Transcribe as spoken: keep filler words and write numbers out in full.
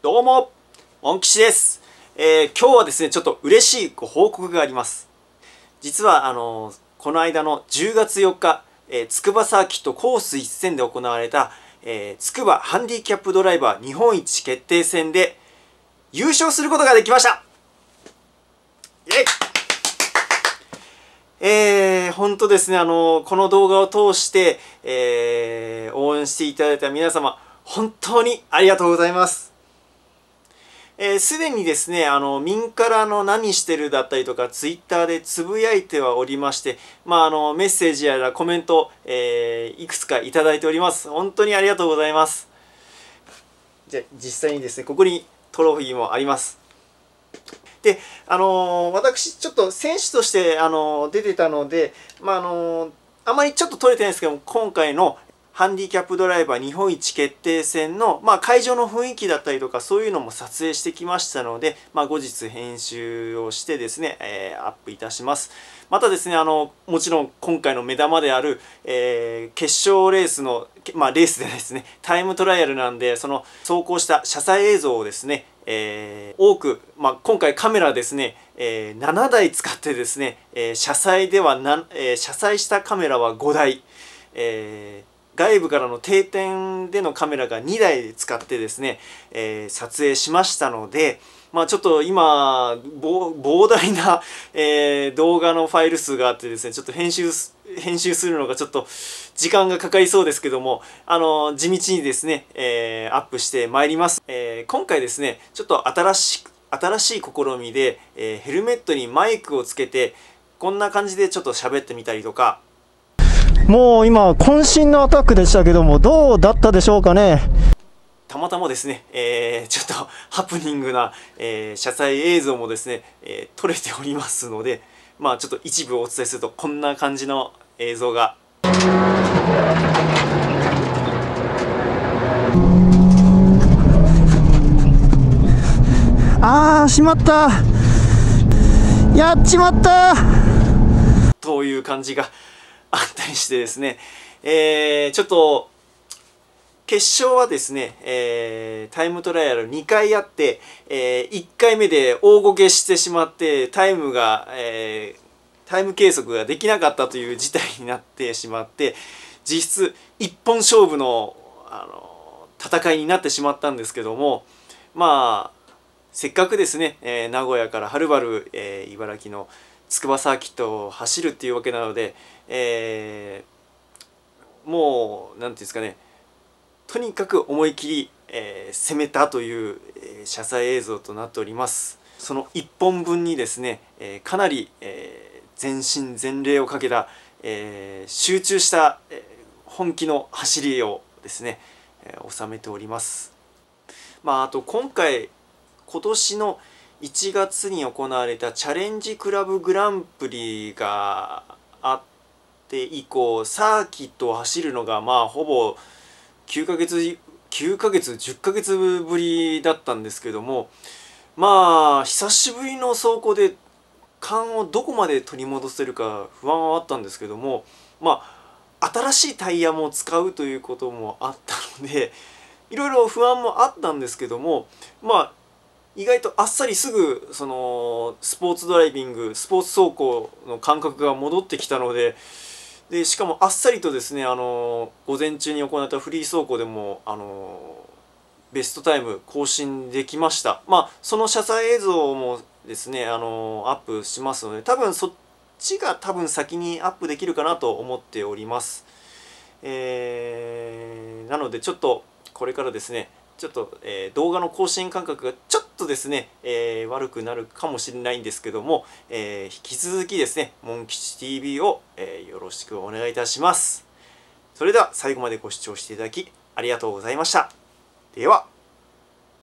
どうも、モン吉です。えー、今日はですね、ちょっと嬉しいご報告があります。実は、あのー、この間のじゅうがつよっか、えー、筑波サーキットコース一戦で行われた、えー、筑波ハンディキャップドライバー日本一決定戦で優勝することができました。イエイえー、本当ですね、あのー、この動画を通して、えー、応援していただいた皆様、本当にありがとうございます。えー、すでにですね、あの、民からの何してるだったりとか、ツイッターでつぶやいてはおりまして、まあ、あの、メッセージやらコメント、えー、いくつかいただいております。本当にありがとうございます。じゃあ、実際にですね、ここにトロフィーもあります。で、あのー、私、ちょっと選手として、あのー、出てたので、まあ、あのー、あまりちょっと取れてないんですけども、今回のハンディキャップドライバー日本一決定戦の、まあ、会場の雰囲気だったりとかそういうのも撮影してきましたので、まあ、後日編集をしてですね、えー、アップいたします。またですね、あのもちろん今回の目玉である、えー、決勝レースの、まあ、レースでですねタイムトライアルなんで、その走行した車載映像をですね、えー、多く、まあ、今回カメラですね、えー、ななだい使ってですね、えー、車載ではな、えー、車載したカメラはごだい、えー外部からの定点でのカメラがにだい使ってですね、えー、撮影しましたので、まあちょっと今膨大な、えー、動画のファイル数があってですね、ちょっと編集編集するのがちょっと時間がかかりそうですけども、あの地道にですね、えー、アップしてまいります。えー、今回ですね、ちょっと新しく新しい試みで、えー、ヘルメットにマイクをつけてこんな感じでちょっと喋ってみたりとか。 もう今、渾身のアタックでしたけども、どうだったでしょうかね。 たまたまですね、えー、ちょっとハプニングな、えー、車載映像もですね、えー、撮れておりますので、まあちょっと一部お伝えするとこんな感じの映像が。 あー、しまった。やっちまった。 という感じがあったりしてですね、えー、ちょっと決勝はですね、えー、タイムトライアルにかいあって、えー、いっかいめで大ごけしてしまってタイムが、えー、タイム計測ができなかったという事態になってしまって、実質一本勝負の、あの戦いになってしまったんですけども、まあせっかくですね、えー、名古屋からはるばる、えー、茨城の筑波サーキットを走るっていうわけなので、えー、もう何ていうんですかね、とにかく思い切り、えー、攻めたという、えー、車載映像となっております。そのいっぽんぶんにですね、えー、かなり、えー、全身全霊をかけた、えー、集中した、えー、本気の走りをですね、えー、収めております。まあ、あと今回今年のいちがつに行われたチャレンジクラブグランプリがあって以降、サーキットを走るのがまあほぼきゅうかげつきゅうかげつじゅっかげつぶりだったんですけども、まあ久しぶりの走行で勘をどこまで取り戻せるか不安はあったんですけども、まあ新しいタイヤも使うということもあったので、いろいろ不安もあったんですけども、まあ意外とあっさりすぐそのスポーツドライビングスポーツ走行の感覚が戻ってきたので、でしかもあっさりとですね、あの午前中に行ったフリー走行でもあのベストタイム更新できました。まあその車載映像もですね、あのアップしますので、多分そっちが多分先にアップできるかなと思っております。えー、なのでちょっとこれからですね、ちょっと、えー、動画の更新感覚がちょっとですね、えー、悪くなるかもしれないんですけども、えー、引き続きですね、モン吉 ティーブイ を、えー、よろしくお願いいたします。それでは最後までご視聴していただきありがとうございました。では。